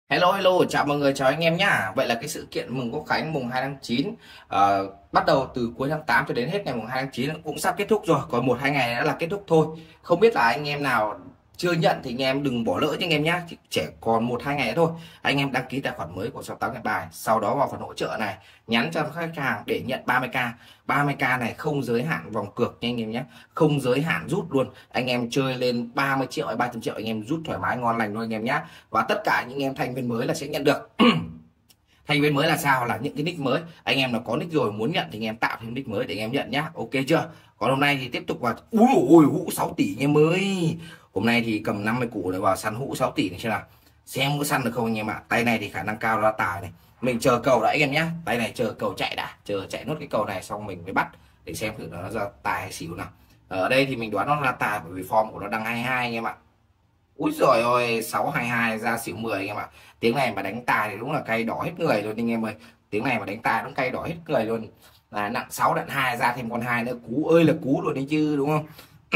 Hello hello, chào mọi người, chào anh em nhá. Vậy là cái sự kiện mừng Quốc Khánh mùng 2 tháng 9 bắt đầu từ cuối tháng 8 cho đến hết ngày mùng 2 tháng 9 cũng sắp kết thúc rồi, còn một hai ngày nữa là kết thúc thôi. Không biết là anh em nào chưa nhận thì anh em đừng bỏ lỡ cho anh em nhá. Chỉ còn một hai ngày nữa thôi. Anh em đăng ký tài khoản mới của shop 8 bài, sau đó vào phần hỗ trợ này, nhắn cho khách hàng để nhận 30k. 30k này không giới hạn vòng cược nha anh em nhé, không giới hạn rút luôn. Anh em chơi lên 30 triệu hay 300 triệu anh em rút thoải mái ngon lành luôn anh em nhé. Và tất cả những em thành viên mới là sẽ nhận được. Thành viên mới là sao, là những cái nick mới. Anh em nào có nick rồi muốn nhận thì anh em tạo thêm nick mới để anh em nhận nhá, ok chưa? Còn hôm nay thì tiếp tục vào ui hũ 6 tỷ anh em ơi. Hôm nay thì cầm 50 củ để vào săn hũ 6 tỷ này, xem nào, xem có săn được không anh em ạ. Tay này thì khả năng cao là tài này, mình chờ cầu đã anh em nhá. Tay này chờ cầu chạy đã, chờ chạy nốt cái cầu này xong mình mới bắt để xem thử nó ra tài hay xỉu nào. Ở đây thì mình đoán nó là tài bởi vì form của nó đang 22 anh em ạ. Úi giời ơi, 622 ra xỉu 10 anh em ạ. Tiếng này mà đánh tài thì đúng là cay đỏ hết người luôn anh em ơi. Tiếng này mà đánh tài nó cay đỏ hết người luôn. Là nặng 6 đạn 2 ra thêm con 2 nữa, cú ơi là cú luôn đấy chứ đúng không?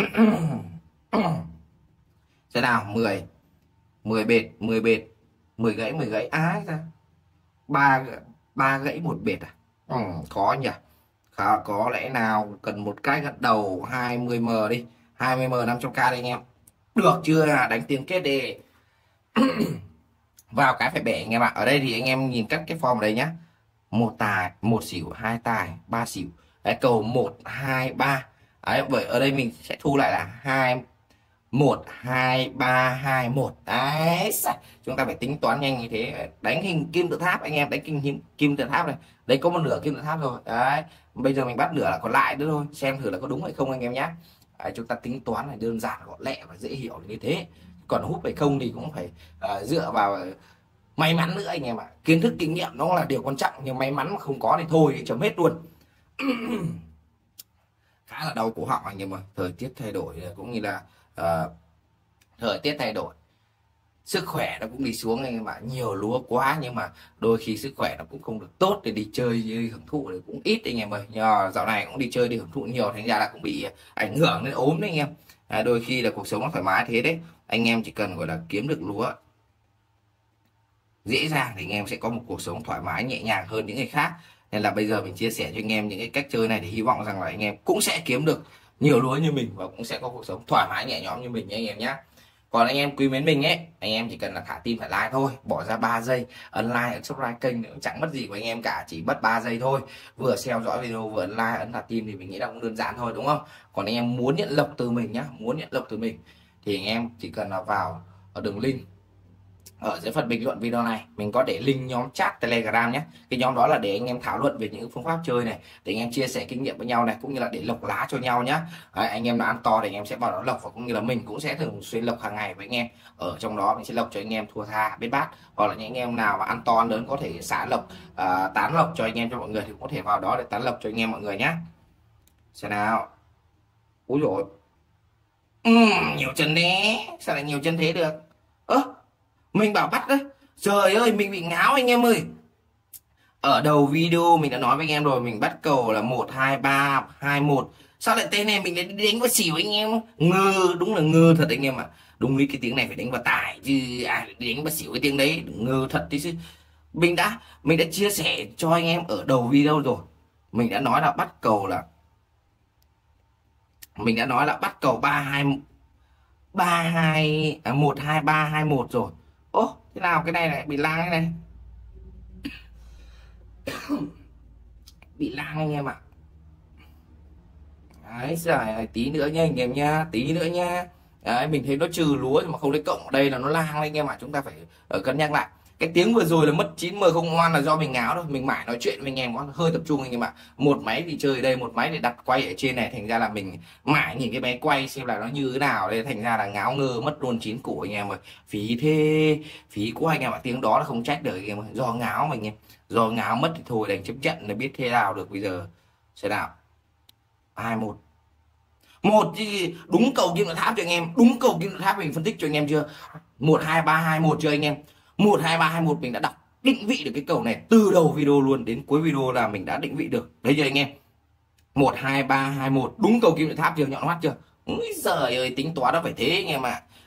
Thế nào, 10 10 bệt, 10 bệt, 10 gãy ái ra. 3 3 gãy một bệt à? Khó nhỉ. Có lẽ nào cần một cái gật đầu 20m đi. 20m 500k đây anh em. Được chưa? Đánh tiền kết đi. Vào cái phải bẻ anh em ạ. Ở đây thì anh em nhìn các cái form ở đây nhá. Một tài, một xỉu, hai tài, ba xỉu. Đấy, cầu 1 2 3. Đấy, bởi ở đây mình sẽ thu lại là 2 1 2 3 2 1. Đấy, chúng ta phải tính toán nhanh như thế. Đánh hình kim tự tháp anh em, đánh kim tự tháp này. Đây có một nửa kim tự tháp rồi. Đấy, bây giờ mình bắt nửa là còn lại nữa thôi. Xem thử là có đúng hay không anh em nhé. Đấy, chúng ta tính toán này đơn giản, gọn lẹ và dễ hiểu như thế. Còn hút hay không thì cũng phải dựa vào may mắn nữa anh em ạ. Kiến thức kinh nghiệm nó là điều quan trọng, nhưng may mắn mà không có thì thôi chấm hết luôn. Khá là đau cổ họng anh em ơi. Thời tiết thay đổi cũng như là thời tiết thay đổi, sức khỏe nó cũng đi xuống anh em ạ. Nhiều lúa quá nhưng mà đôi khi sức khỏe nó cũng không được tốt để đi chơi đi hưởng thụ thì cũng ít anh em ơi. Nhờ dạo này cũng đi chơi đi hưởng thụ nhiều, thành ra là cũng bị ảnh hưởng đến ốm đấy anh em. Đôi khi là cuộc sống nó thoải mái thế đấy, anh em chỉ cần gọi là kiếm được lúa dễ dàng thì anh em sẽ có một cuộc sống thoải mái nhẹ nhàng hơn những người khác. Nên là bây giờ mình chia sẻ cho anh em những cái cách chơi này để hy vọng rằng là anh em cũng sẽ kiếm được nhiều lúa như mình và cũng sẽ có cuộc sống thoải mái nhẹ nhõm như mình nhé anh em nhé. Còn anh em quý mến mình ấy, anh em chỉ cần là thả tim thả like thôi, bỏ ra 3 giây ấn like ấn subscribe kênh cũng chẳng mất gì của anh em cả, chỉ mất 3 giây thôi. Vừa theo dõi video vừa ấn like ấn thả tim thì mình nghĩ là cũng đơn giản thôi đúng không? Còn anh em muốn nhận lộc từ mình nhá, muốn nhận lộc từ mình thì anh em chỉ cần là vào ở đường link ở dưới phần bình luận video này, mình có để link nhóm chat Telegram nhé. Cái nhóm đó là để anh em thảo luận về những phương pháp chơi này, để anh em chia sẻ kinh nghiệm với nhau này, cũng như là để lộc lá cho nhau nhá. Đấy, anh em nào ăn to thì anh em sẽ vào đó lộc, và cũng như là mình cũng sẽ thường xuyên lộc hàng ngày với anh em. Ở trong đó mình sẽ lộc cho anh em thua tha biết bát, hoặc là những anh em nào mà ăn to ăn lớn có thể xả lộc, tán lộc cho anh em cho mọi người thì cũng có thể vào đó để tán lộc cho anh em mọi người nhé. Xem nào. Úi dồi, nhiều chân đấy, sao lại nhiều chân thế được? Mình bảo bắt đấy, trời ơi mình bị ngáo anh em ơi. Ở đầu video mình đã nói với anh em rồi, mình bắt cầu là 1 2 3 2 1. Sao lại tên này mình lại đánh vào xỉu anh em? Ngơ, đúng là ngơ thật anh em ạ. Đúng lý cái tiếng này phải đánh vào tài chứ ai lại đánh vào xỉu cái tiếng đấy, ngơ thật đấy chứ. Mình đã chia sẻ cho anh em ở đầu video rồi. Mình đã nói là bắt cầu là bắt cầu 1 2 3 2 1 rồi. Ô, thế nào cái này lại bị lang này, bị lang anh em ạ. Đấy, rồi tí nữa nha anh em nha, tí nữa nha. Đấy, mình thấy nó trừ lúa nhưng mà không lấy cộng ở đây là nó lang anh em ạ. Chúng ta phải cân nhắc lại. Cái tiếng vừa rồi là mất 9M không ngoan là do mình ngáo thôi, mình mãi nói chuyện với anh em có hơi tập trung anh em ạ. Một máy thì chơi ở đây, một máy để đặt quay ở trên này, thành ra là mình mãi nhìn cái máy quay xem là nó như thế nào đây, thành ra là ngáo ngơ mất luôn 9 củ anh em ơi. Phí thế, phí quá anh em ạ. Tiếng đó là không trách được anh em ơi, do ngáo mình em, do ngáo mất thì thôi đành chấp nhận, là biết thế nào được bây giờ. Sẽ nào. 2 1 một chứ, đúng cầu kim tự tháp cho anh em, đúng cầu kim tự tháp mình phân tích cho anh em chưa? 1 2 3 2 1 chưa anh em? 1 2 3 2 1 mình đã đọc định vị được cái cầu này từ đầu video luôn đến cuối video là mình đã định vị được đấy chưa anh em? 1 2 3 2 1 đúng cầu kim tự tháp chưa, nhọn hoắt chưa? Úi giời ơi, tính toán nó phải thế anh em ạ.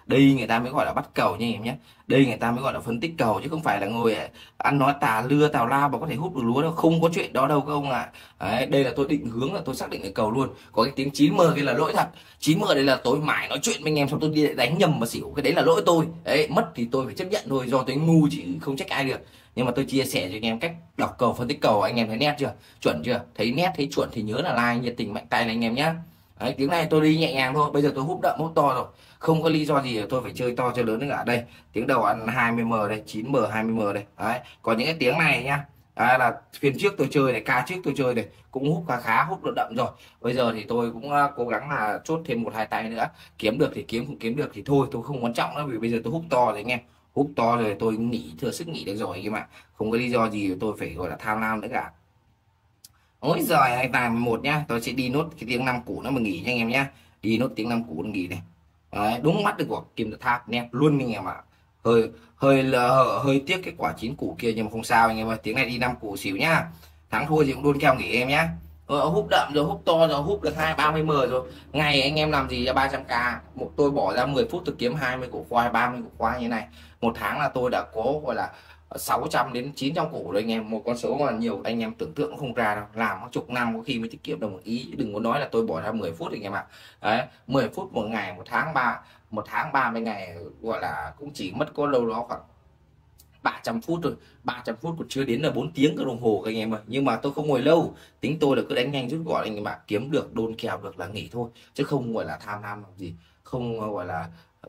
Đây người ta mới gọi là bắt cầu nha anh em nhé. Đây người ta mới gọi là phân tích cầu, chứ không phải là ngồi ăn nói tà lưa tào lao mà có thể hút được lúa đâu, không có chuyện đó đâu các ông ạ. Đấy, đây là tôi định hướng, là tôi xác định cái cầu luôn. Có cái tiếng 9M kia là lỗi thật. 9M đây là tôi mãi nói chuyện với anh em xong tôi đi đánh nhầm mà xỉu, cái đấy là lỗi tôi. Đấy, mất thì tôi phải chấp nhận thôi, do tôi ngu chứ không trách ai được. Nhưng mà tôi chia sẻ cho anh em cách đọc cầu, phân tích cầu, anh em thấy nét chưa, chuẩn chưa, thấy nét thấy chuẩn thì nhớ là like, nhiệt tình mạnh tay này anh em nhé. Đấy, tiếng này tôi đi nhẹ nhàng thôi, bây giờ tôi hút đậm hút to rồi, không có lý do gì tôi phải chơi to chơi lớn nữa cả. Đây tiếng đầu ăn 20M đây, 9M 20M đây. Đấy, còn những cái tiếng này nhá, là phiên trước tôi chơi này, ca trước tôi chơi này cũng hút khá khá, hút độ đậm rồi. Bây giờ thì tôi cũng cố gắng là chốt thêm một hai tay nữa, kiếm được thì kiếm, không kiếm được thì thôi, tôi không quan trọng nữa, vì bây giờ tôi hút to rồi anh em, hút to rồi tôi nghỉ, thừa sức nghỉ được rồi anh em ạ, không có lý do gì tôi phải gọi là tham lam nữa cả. Ôi giời, 2 tài 11 nhá, tôi sẽ đi nốt cái tiếng 5 củ nữa mà nghỉ cho anh em nhá, đi nốt tiếng 5 củ nghỉ này. Đấy, đúng mắt được của kim tự tháp nét luôn anh em ạ. Hơi hơi hơi tiếc cái quả 9 củ kia nhưng mà không sao anh em ơi, tiếng này đi 5 củ xỉu nhá, thắng thua gì cũng đôn keo nghỉ em nhá. Húp đậm rồi, húp to rồi, húp được 20-30M rồi, ngày anh em làm gì ra 300k, một tôi bỏ ra 10 phút tôi kiếm 20 củ khoai, 30 củ khoai như này, một tháng là tôi đã có gọi là 600 đến 900 củ rồi anh em, một con số mà nhiều anh em tưởng tượng cũng không ra đâu, làm có chục năm có khi mới tiết kiệm được một ý, đừng có nói là tôi bỏ ra 10 phút anh em ạ. Đấy, 10 phút một ngày, một tháng 30 ngày, gọi là cũng chỉ mất có đâu đó khoảng 300 phút thôi, 300 phút còn chưa đến là 4 tiếng cái đồng hồ các anh em ơi. Nhưng mà tôi không ngồi lâu, tính tôi là cứ đánh nhanh rút gọn anh em ạ, kiếm được đôn kèo được là nghỉ thôi, chứ không gọi là tham lam làm gì, không gọi là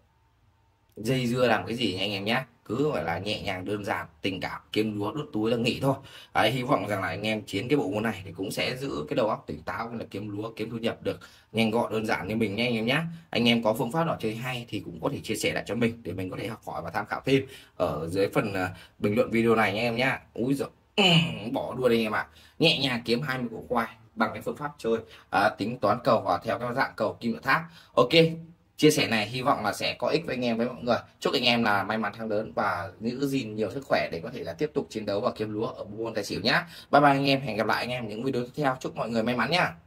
dây dưa làm cái gì anh em nhé, cứ gọi là nhẹ nhàng đơn giản, tình cảm, kiếm lúa đốt túi là nghỉ thôi. Đấy, hy vọng rằng là anh em chiến cái bộ môn này thì cũng sẽ giữ cái đầu óc tỉnh táo, là kiếm lúa kiếm thu nhập được nhanh gọn đơn giản như mình nhé anh em nhé. Anh em có phương pháp nào chơi hay thì cũng có thể chia sẻ lại cho mình để mình có thể học hỏi và tham khảo thêm ở dưới phần bình luận video này nhé em nhé. Úi giời, bỏ đua đây anh em ạ, nhẹ nhàng kiếm 20 củ khoai bằng cái phương pháp chơi tính toán cầu và theo các dạng cầu kim tự tháp. Ok, chia sẻ này hy vọng là sẽ có ích với anh em, với mọi người. Chúc anh em là may mắn thắng lớn và giữ gìn nhiều sức khỏe để có thể là tiếp tục chiến đấu và kiếm lúa ở bộ môn tài xỉu nhá. Bye bye anh em, hẹn gặp lại anh em những video tiếp theo, chúc mọi người may mắn nhá.